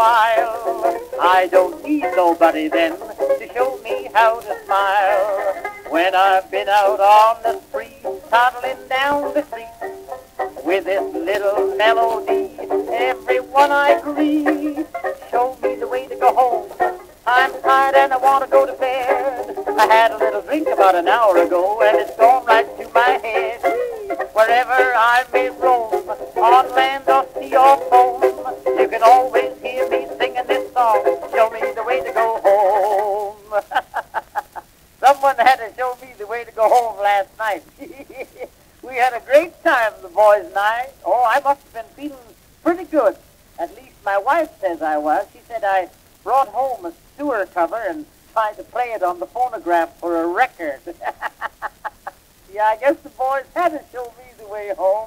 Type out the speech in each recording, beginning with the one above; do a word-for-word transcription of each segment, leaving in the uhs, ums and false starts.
while. I don't need nobody then to show me how to smile. When I've been out on the street, toddling down the street, with this little melody, everyone I greet, show me the way to go home. I'm tired and I want to go to bed. I had a little drink about an hour ago and it's gone right to my head. Wherever I may roam, on land or sea or foam, you can always hear me singing this song. Show me the way to go home. Someone had to show me the way to go home last night. We had a great time, the boys and I. Oh, I must have been feeling pretty good. At least my wife says I was. She said I brought home a sewer cover and tried to play it on the phonograph for a record. Yeah, I guess the boys had to show me the way home.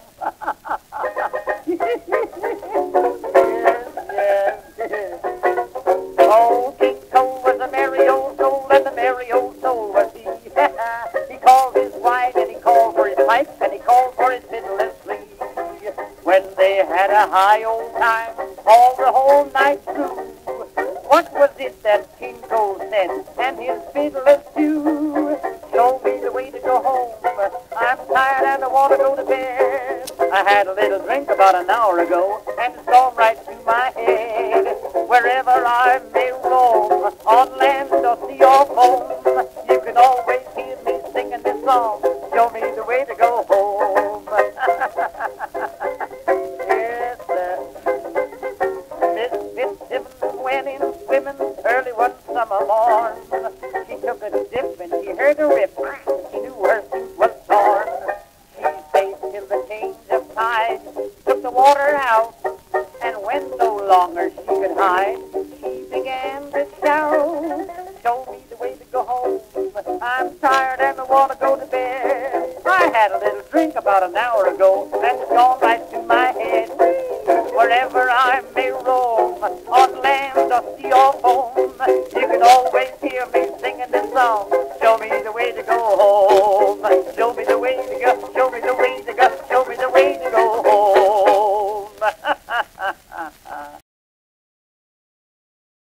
Yes, yes. Oh, King Cole was a merry old soul, and the merry old soul was he. He called his wine, and he called for his pipe, and he called for his fiddle and flea. When they had a high old time, all the whole night through, what was it that King Cole said, and his fiddlers too? Show me the way to go home. I'm tired and I want to go to bed. I had a little drink about an hour ago, and it's gone right to my head. Wherever I may roam, on land or sea or foam, you can always hear me singing this song. Show me the way to go home. Yes, sir. Miss Fitzsimmons went in swimming early one summer morn. She took a dip and she heard a rip. She knew her suit was torn. She stayed till the change of tide, took the water out, and when no longer she could hide, she began to shout, show me the way to go home. I'm tired and I want to go to bed. I had a little drink about an hour ago, and it's gone right to my head. Wherever I may roam, on land or sea or foam, you can always hear me singing this song. Show me the way to go home. Show me the way to